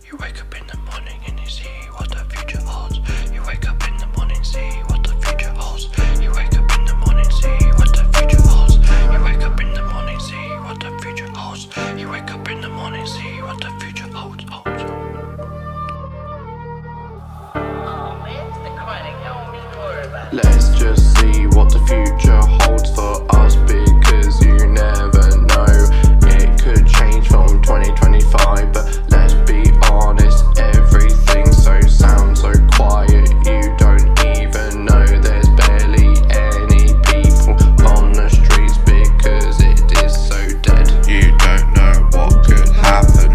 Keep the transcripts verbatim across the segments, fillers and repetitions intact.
You wake up in the morning and you see what the future holds. You wake up in the morning, see what the future holds. You wake up in the morning, see what the future holds. You wake up in the morning, see what the future holds. You wake up in the morning, see what the future holds. holds. Let's just see what the future holds for us, because you never know. It could change from twenty twenty-five, but let's be honest, everything so sounds so quiet. You don't even know there's barely any people on the streets because it is so dead. You don't know what could happen.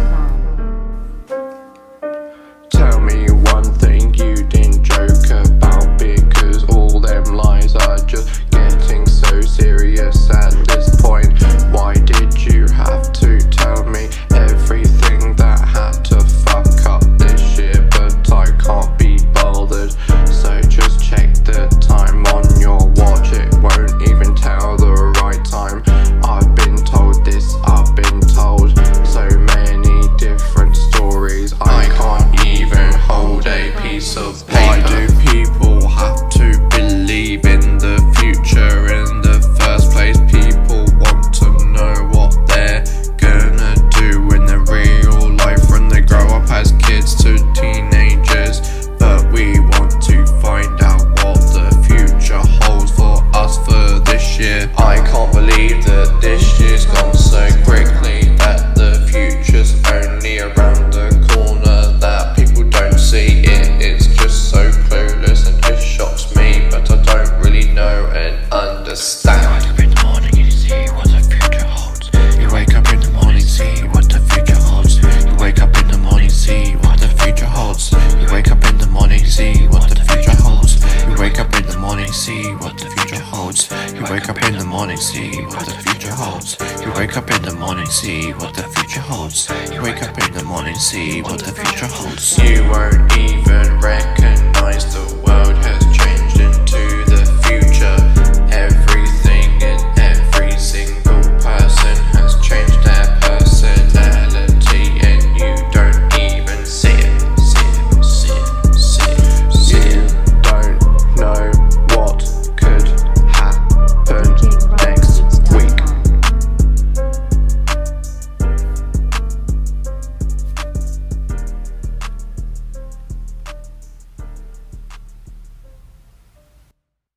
Tell me one thing you didn't joke about, because all them lies are just getting so serious at this point. Why did you have to tell me everything that had to fuck up this year? But I can't be bothered, so just check the time on your watch. It won't even tell the right time. I've been told this, I've been told so many different stories, I can't even hold a piece of paper. Why do people have to believe in the future in the first place? People want to know what they're gonna do in their real life when they grow up as kids to teenagers. But we want to find out what the future holds for us for this year. I can't believe that this year's gone so quickly, that the future's only around the corner, that people don't see it. It's just so clueless and just shocks me, but I don't really know and understand. You wake up in the morning and you see what the future holds. You wake up in the morning, see what the future holds. You wake up in the morning, see what the future holds. You wake up in the morning, see what the future holds. You wake up in the morning, see what the future holds. You wake up in the morning, see what the future holds. You wake up in the morning, see what the future holds. You wake up in the morning, see what the future holds. You won't even recognize the